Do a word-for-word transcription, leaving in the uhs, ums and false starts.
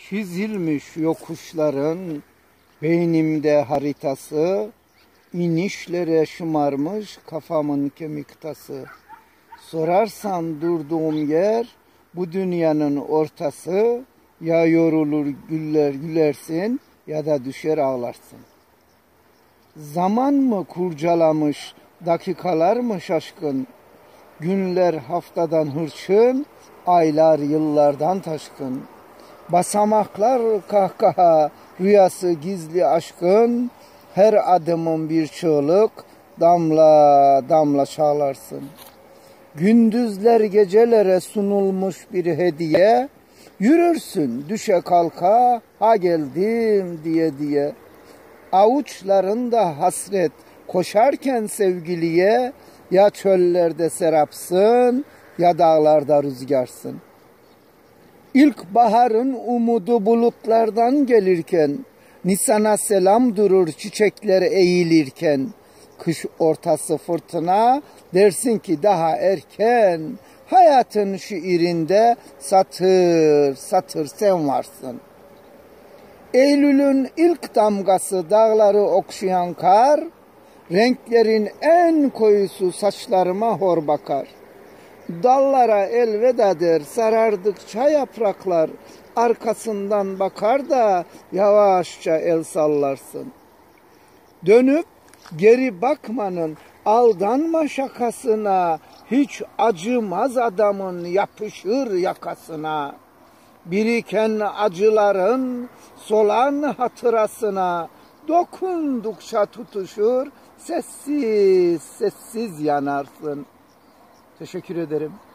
Çizilmiş yokuşların beynimde haritası, inişlere şımarmış kafamın kemik tası. Sorarsan durduğum yer bu dünyanın ortası, ya yorulur güller gülersin ya da düşer ağlarsın. Zaman mı kurcalamış, dakikalar mı şaşkın, günler haftadan hırçın, aylar yıllardan taşkın. Basamaklar kahkaha, rüyası gizli aşkın, her adımın bir çığlık, damla damla çağlarsın. Gündüzler gecelere sunulmuş bir hediye, yürürsün düşe kalka, ha geldim diye diye. Avuçlarında hasret, koşarken sevgiliye, ya çöllerde serapsın, ya dağlarda rüzgarsın. İlkbaharın umudu bulutlardan gelirken, Nisan'a selam durur çiçekler eğilirken, kış ortası fırtına, dersin ki daha erken, hayatın şiirinde satır satır sen varsın. Eylül'ün ilk damgası dağları okşayan kar, renklerin en koyusu saçlarıma hor bakar. Dallara elveda der sarardıkça yapraklar, arkasından bakar da yavaşça el sallarsın. Dönüp geri bakmanın aldanma şakasına, hiç acımaz adamın yapışır yakasına. Biriken acıların solan hatırasına, dokundukça tutuşur, sessiz sessiz yanarsın. Teşekkür ederim.